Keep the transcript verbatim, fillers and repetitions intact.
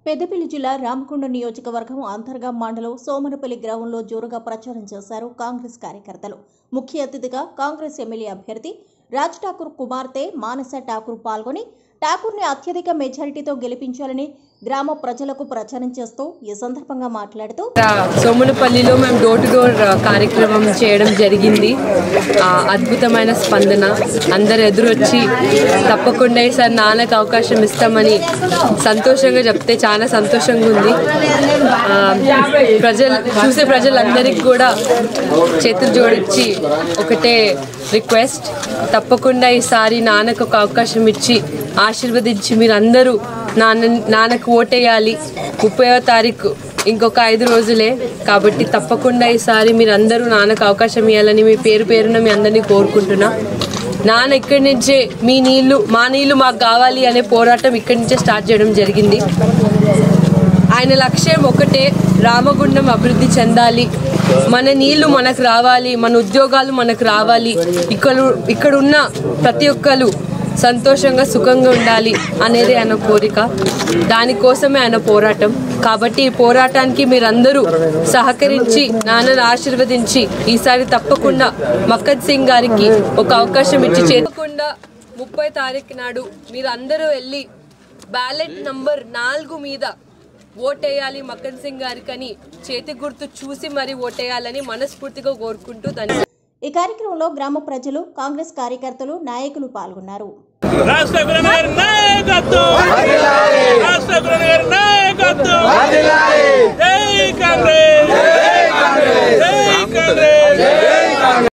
పెద్దపల్లి జిల్లా రామకొండ నియోజకవర్గం అంతర్గా మండలం సోమనపల్లి గ్రామంలో జోరుగా ప్రచారం చేశారు కాంగ్రెస్ కార్యకర్తలు. ముఖ్య అతిథిగా కాంగ్రెస్ ఎమ్మెల్యే అభ్యర్థి రాజ్ ఠాకూర్ కుమార్తె మానస ఠాకూర్ పాల్గొని ఠాకూర్ని అత్యధిక మెజారిటీతో గెలిపించాలని గ్రామ ప్రజలకు ప్రచారం చేస్తూ ఈ సందర్భంగా మాట్లాడుతూ సోమనపల్లిలో మేము డోర్ టు డోర్ కార్యక్రమం చేయడం జరిగింది. అద్భుతమైన స్పందన, అందరు ఎదురొచ్చి తప్పకుండా ఈసారి నాన్నకు అవకాశం ఇస్తామని సంతోషంగా చెప్తే చాలా సంతోషంగా ఉంది. ప్రజలు చూసే ప్రజలందరికీ కూడా చేతులు జోడించి ఒకటే రిక్వెస్ట్, తప్పకుండా ఈసారి నాన్నకు ఒక అవకాశం ఇచ్చి ఆశీర్వదించి మీరందరూ నాన్న నాన్నకు ఓటేయాలి. ముప్పైవ తారీఖు ఇంకొక ఐదు రోజులే కాబట్టి తప్పకుండా ఈసారి మీరందరూ నాన్నకు అవకాశం ఇవ్వాలని మీ పేరు పేరున మీ అందరినీ కోరుకుంటున్నా. నాన్న ఇక్కడి నుంచే మీ నీళ్లు మా నీళ్లు మాకు కావాలి అనే పోరాటం ఇక్కడి నుంచే స్టార్ట్ చేయడం జరిగింది. ఆయన లక్ష్యం ఒకటే, రామగుండం అభివృద్ధి చెందాలి, మన నీళ్లు మనకు రావాలి, మన ఉద్యోగాలు మనకు రావాలి, ఇక్కడ ఇక్కడ ఉన్న ప్రతి ఒక్కరు సంతోషంగా సుఖంగా ఉండాలి అనేది ఆయన కోరిక. దానికోసమే ఆయన పోరాటం. కాబట్టి ఈ పోరాటానికి మీరందరూ సహకరించి నాన్నను ఆశీర్వదించి ఈసారి తప్పకుండా మక్కన్ సింగ్ గారికి ఒక అవకాశం ఇచ్చి చేయకుండా ముప్పై తారీఖు నాడు మీరందరూ వెళ్ళి బ్యాలెట్ నంబర్ నాలుగు మీద ఓటేయాలి మక్కన్ సింగ్ గారికి అని చేతి గుర్తు చూసి మరి ఓటేయాలని మనస్ఫూర్తిగా కోరుకుంటూ దాన్ని ఈ కార్యక్రమంలో గ్రామ ప్రజలు, కాంగ్రెస్ కార్యకర్తలు, నాయకులు పాల్గొన్నారు.